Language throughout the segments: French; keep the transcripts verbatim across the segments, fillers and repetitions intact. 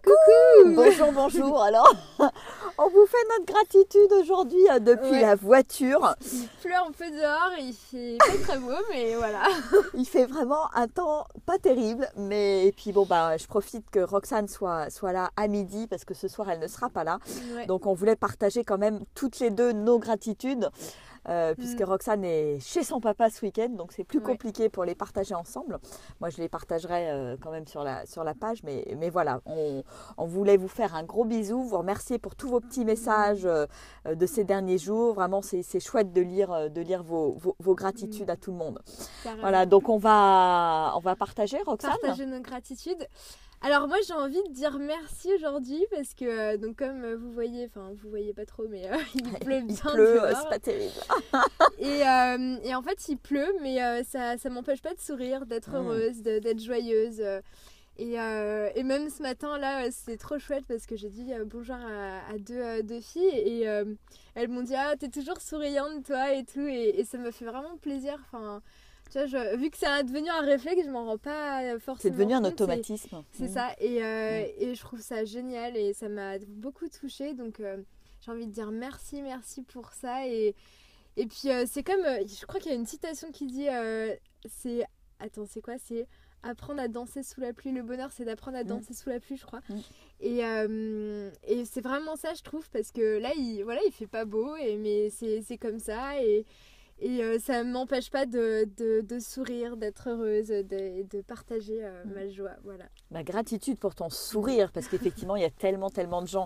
Coucou! Bonjour, bonjour. Alors, on vous fait notre gratitude aujourd'hui euh, depuis Ouais. la voiture. Il pleut un peu dehors, il fait pas très beau, mais voilà. Il fait vraiment un temps pas terrible, mais et puis bon bah je profite que Roxane soit soit là à midi parce que ce soir elle ne sera pas là. Ouais. Donc on voulait partager quand même toutes les deux nos gratitudes. Euh, puisque Mm. Roxane est chez son papa ce week-end, donc c'est plus Ouais. compliqué pour les partager ensemble. Moi, je les partagerai euh, quand même sur la, sur la page, mais, mais voilà, on, on voulait vous faire un gros bisou, vous remercier pour tous vos petits messages euh, de ces derniers jours. Vraiment, c'est c'est chouette de lire, euh, de lire vos, vos, vos gratitudes Mm. à tout le monde. Carrément. Voilà, donc on va, on va partager, Roxane. Partager nos gratitudes. Alors moi j'ai envie de dire merci aujourd'hui parce que euh, donc comme euh, vous voyez, enfin vous voyez pas trop mais euh, il pleut Il bien pleut, dehors. euh, c'est pas terrible. Et, euh, et en fait il pleut mais euh, ça ça m'empêche pas de sourire, d'être Mm. heureuse, de- d'être joyeuse. euh, Et, euh, et même ce matin là c'était trop chouette parce que j'ai dit euh, bonjour à, à deux, euh, deux filles et euh, elles m'ont dit ah t'es toujours souriante toi et tout et, et ça me fait vraiment plaisir. Enfin tu vois, je- vu que c'est devenu un réflexe je m'en rends pas euh, forcément C'est devenu un compte, et- automatisme. c'est Mm. ça, et, euh, Mm. et je trouve ça génial et ça m'a beaucoup touchée. Donc euh, j'ai envie de dire merci, merci pour ça. Et, et puis euh, c'est comme, euh, je crois qu'il y a une citation qui dit, euh, c'est, attends, c'est quoi? C'est apprendre à danser sous la pluie. Le bonheur, c'est d'apprendre à Mm. danser sous la pluie, je crois. Mm. Et, euh, et c'est vraiment ça, je trouve, parce que là, il, voilà, il fait pas beau, et, mais c'est c'est comme ça. Et, et euh, ça ne m'empêche pas de, de, de sourire, d'être heureuse, de, de partager euh, Mm. ma joie. Voilà. Ma gratitude pour ton sourire, parce qu'effectivement, il y a tellement, tellement de gens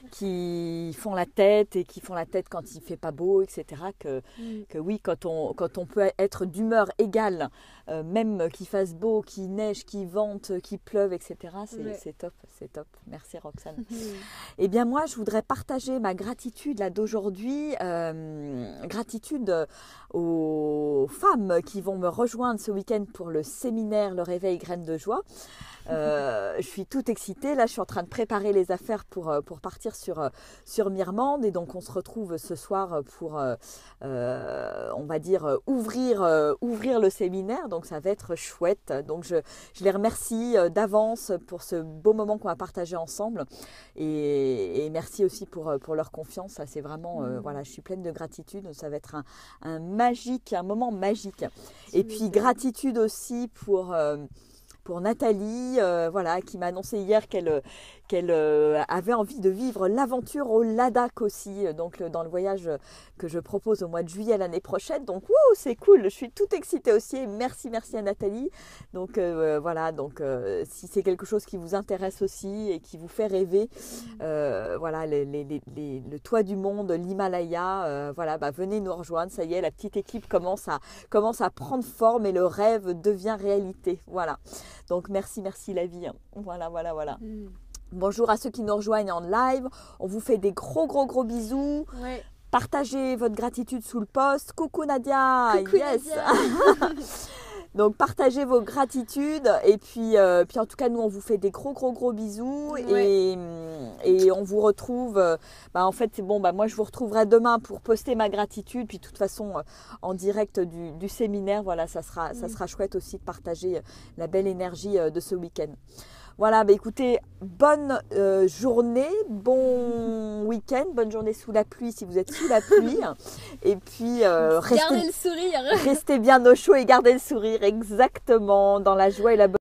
qui font la tête et qui font la tête quand il fait pas beau, et cetera, que, Mm. que oui, quand on, quand on peut être d'humeur égale, euh, même qu'il fasse beau, qu'il neige, qu'il vente, qu'il pleuve, et cetera, c'est Ouais. c'est top, c'est top. Merci Roxane. Mm. Eh bien moi, je voudrais partager ma gratitude là d'aujourd'hui, euh, gratitude aux femmes qui vont me rejoindre ce week-end pour le séminaire Le Réveil Graines de Joie. Euh, je suis toute excitée, là je suis en train de préparer les affaires pour, euh, pour partir sur, euh, sur Mirmande et donc on se retrouve ce soir pour, euh, euh, on va dire, euh, ouvrir, euh, ouvrir le séminaire, donc ça va être chouette. Donc je, je les remercie euh, d'avance pour ce beau moment qu'on va partager ensemble et, et merci aussi pour, euh, pour leur confiance, ça c'est vraiment, euh, Mm. voilà, je suis pleine de gratitude, ça va être un, un magique, un moment magique. Tu Et puis m'étonnes. gratitude aussi pour... euh, pour Nathalie, euh, voilà, qui m'a annoncé hier qu'elle qu'elle euh, avait envie de vivre l'aventure au Ladakh aussi, donc le- dans le voyage que je propose au mois de juillet l'année prochaine. Donc, wow, c'est cool, je suis toute excitée aussi. Et merci, merci à Nathalie. Donc, euh, voilà, donc euh, si c'est quelque chose qui vous intéresse aussi et qui vous fait rêver, euh, voilà, les, les, les, les- le toit du monde, l'Himalaya, euh, voilà, bah, venez nous rejoindre. Ça y est, la petite équipe commence à, commence à prendre forme et le rêve devient réalité. Voilà. Donc, merci, merci la vie. Voilà, voilà, voilà. Mm. Bonjour à ceux qui nous rejoignent en live. On vous fait des gros, gros, gros bisous. Ouais. Partagez votre gratitude sous le post. Coucou Nadia. Coucou yes. Nadia. Donc partagez vos gratitudes et puis, euh, puis en tout cas nous on vous fait des gros gros gros bisous Ouais. et, et on vous retrouve, euh, bah, en fait c'est bon, bah, moi je vous retrouverai demain pour poster ma gratitude puis de toute façon euh, en direct du, du séminaire, voilà ça sera, ça Mm. sera chouette aussi de partager euh, la belle énergie euh, de ce week-end. Voilà, bah écoutez, bonne euh, journée, bon week-end, bonne journée sous la pluie si vous êtes sous la pluie. Et puis, euh, Gardez restez, le sourire. restez bien au chaud et gardez le sourire, exactement, dans la joie et la bonne